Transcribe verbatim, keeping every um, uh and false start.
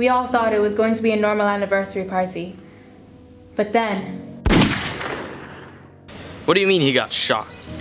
We all thought it was going to be a normal anniversary party. But then... What do you mean he got shot?